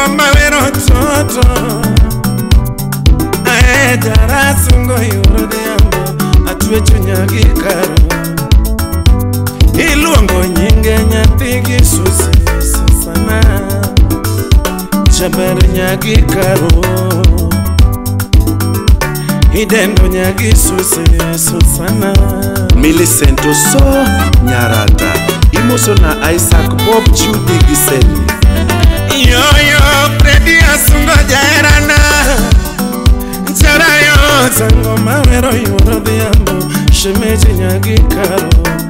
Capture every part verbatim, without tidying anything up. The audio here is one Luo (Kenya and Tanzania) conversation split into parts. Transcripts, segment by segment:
Ngoma wero toto Ae jarasungo yuro diambo Atue chunyagi karo Iluongo nyinge nyathigi susi susana Chaber nyagi karo Idendo nyagi susi susana Millicento so nyarata Imosona Isaac Bob Judy Giseli Yo yo Freddy asungo jaerana Jarayo zango mawero yuro diambo Shemeji nyagi karo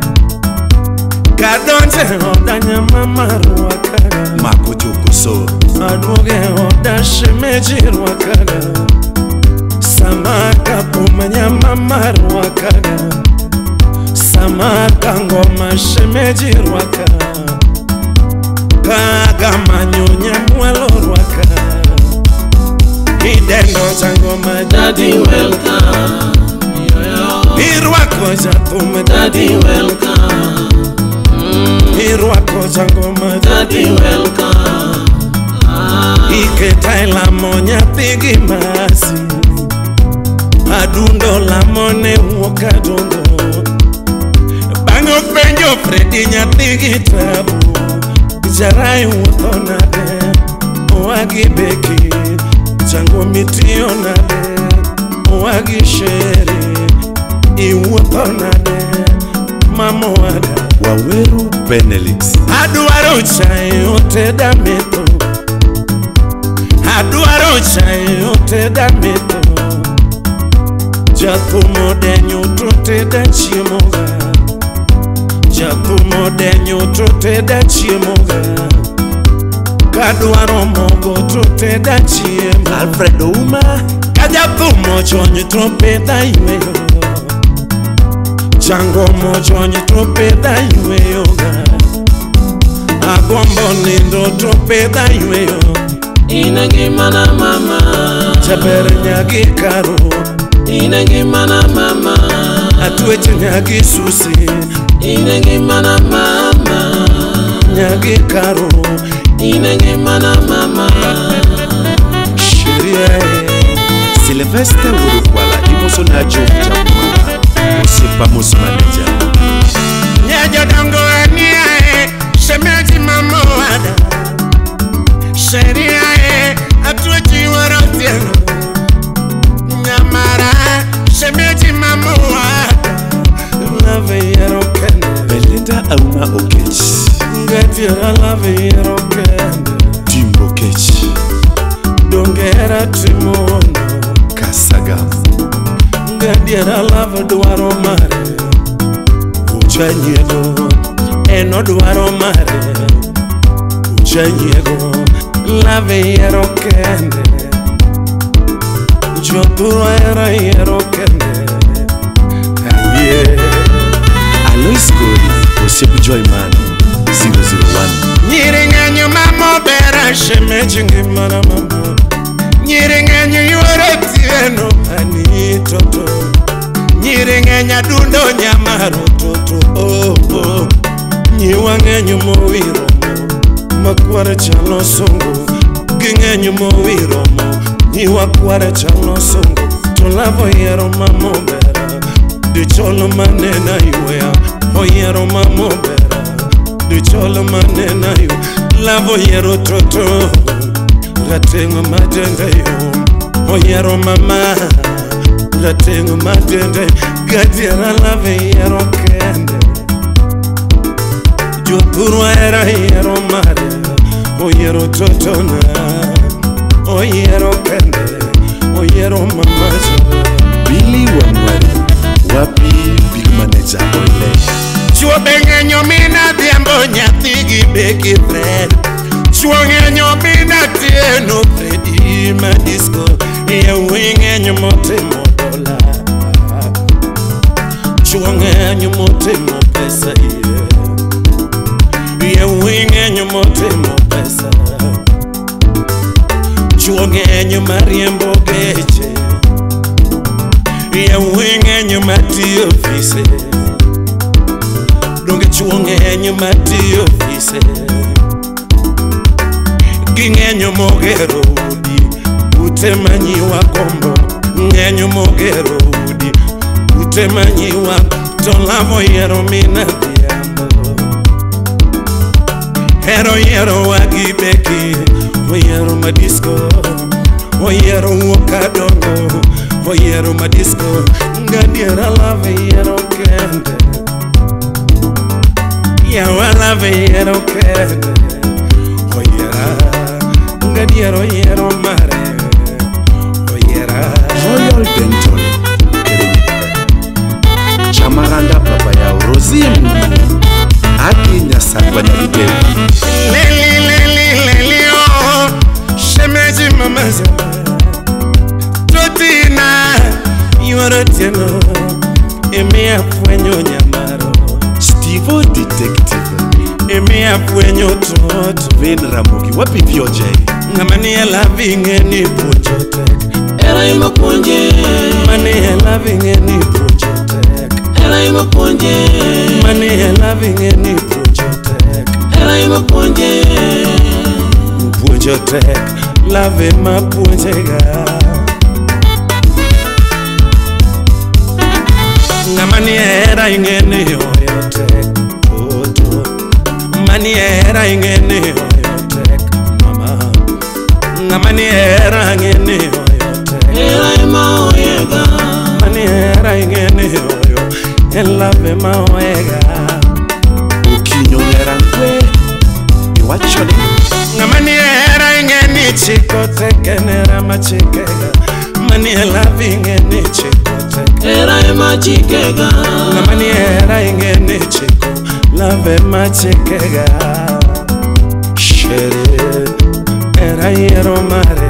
Kadonje odanya mamaru wakaga Makujuku so Aduge oda shemeji wakaga Samaka pumanya mamaru wakaga Samaka ngoma shemeji wakaga Kaga manyonya mwelo wakaga Hidendo changoma Daddy welcome Irwako jatume Daddy welcome Irwako changoma Daddy welcome Ike taila monya tigi masi Adundo la mone Jakadongo Bango penjo Freddy nyatigi tabu Jarai utonade Wagi beki Chango mitio nade Wagi sheri Iwutonade Mamo wada Waweru Benelix Aduaro chai oteda meto Aduaro chai oteda meto Jatumo denyo toteda chiemoga Jatumo denyo toteda chiemoga Kaduaro mogo toteda chiemo Alfredo Uma Kajatumo chonyo tropeda imeyo Chango mochonyo tropeda imeyo Agombo nindo tropeda imeyo Inagi mana mama Chaber nyagi karo Inagi mana mama Atweche nyagi susi Inagi mana mama Nyagi karo Inagi mana mama Shiria Sylvester Urukwala Imosona Joe Chapumana Osipa Musmaneja Jakadongo aniae Shemeji mamo wada Sheriae Atweche warotiano Nyamara Shemeji mamo wada Love yero kende Belinda Auma Okech Ngetira love yero kende Tim Okech Dongera trimondo Kasagam Ngadiera love duaro mare Uchanyego Eno duaro mare Uchanyego Love yero kende Joturo era yero kende Aye Alois Gori Osip Joyman zero zero one Nyiringanyo mamo bera shemeji ngimana mamo Nyiringanyo yuore tieno ani toto Nyiringanya dundo nyamaro toto oh oh Nyiwanganyo mowiro mo Makwara chalo songo Ginganyo mowiro mo Nyiwakwara chalo songo Tolavo yero mamo bera Dicholo manena yuea Oyero mamo bera Dicholo manena yu Lavo yero toto Ratengo matenda yu Oyero mama Ratengo matenda Gadiera lave yero kende Joturu era yero mare Oyero toto na Oyero kende Oyero mama Billy Wangwari Wapi Big Manager Ole Chuo bengenyo mina diambo nyathigi beki Fred Chuo ngenyo mina tieno Freddy madisco Ye wingenyo motimo dola Chuo ngenyo motimo pesa Ye wingenyo motimo pesa Chuo ngenyo mariembo geche Ye wingenyo matiyo fise Donge chuo ngenyo matiyo fise Gingenyo mogero udi utemanyi wa kombo. Ngenyo mogero udi utemanyi wa tolavo yero mina diambo. Hero yero wagibeki oyero madisco. Oyero wakadongo oyero madisco. Ngadiera love yero kende. Ya wa love yero kende. Oyera ngadiero yero mare. Oyera Royal Dental Chamaranda papa ya Rosim Akinya sangwa na libe Lili lili lili oh Shemeji mamaza Totina Yuorotieno Emea fuenyo nyamaro Steve Detective Emea fuenyo toto Ben Ramogi wapi vyoje Ngamani ya loving any pujotek Era ima ponje Mani ya loving any pujotek Era ima ponje Mani ya loving any pujotek Era ima ponje Pujotek Love ma pujega Ngamani era ingene yoyotek Toto Mani era ingene yoyotek Mama Ngamani era ingene yoyotek Era ima oyega Mani era ingene yoyo Elave ma oyega Ukinyo nyerangwe Iwachoni Ngamani era ingene chiko tekenera machikega Mani elave ingene chiko teke Era ima chikega Ngamani era ingene chiko Love ma chikega Shere Era yero mare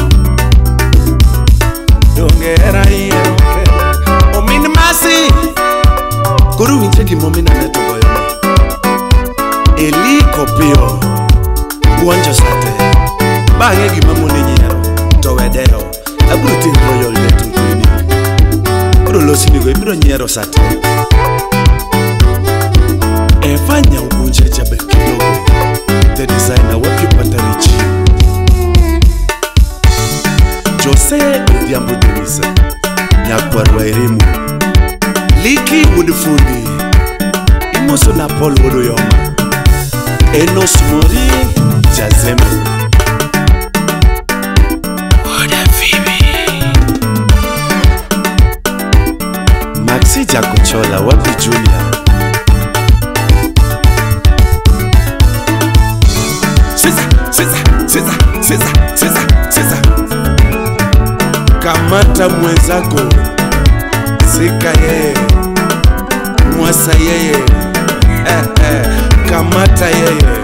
Donge era yero kele Omini masi Kuru wincheki momina neto goyoma Eli kopio Buonjo sate Bange gimamune nyero Towedeo Aburo tin Royal Dental Clinic Kuru losi nigo iburo nyero sate Efanya ugunje jabe kidogo The designer wapi patarichi Jose Diambo Denise Nyakwarwa Erimu Liki Woodfundi Imoso na Paul Wodoyoma Enos Mori Jazeme Woda Phoebe Maxi Jakochola wapi Julia Sisa, sisa, sisa, sisa, sisa, sisa Kamata mwenzako Sika yeye Mwasa yeye eh, eh. Kamata yeye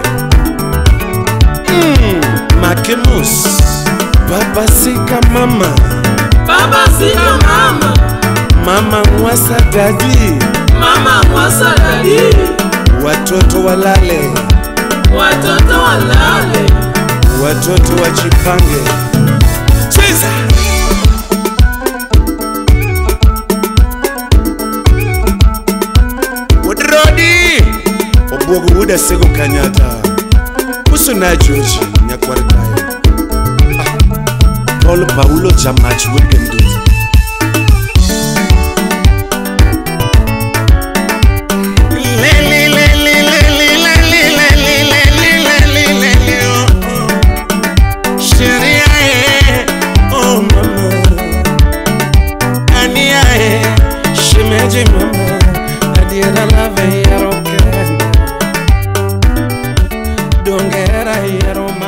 mm. Makemus Baba sika mama Baba sika mama Mama mwasa dadi Mama mwasa dadi Watoto walale Watoto walale Watoto wajipange Cheza Wodrodi Obwogu wuda sego kanyata Uso na Joji nyakwaritayo Paul Paulo Jamach Wekendu Mama, I did a love you, don't get a hero.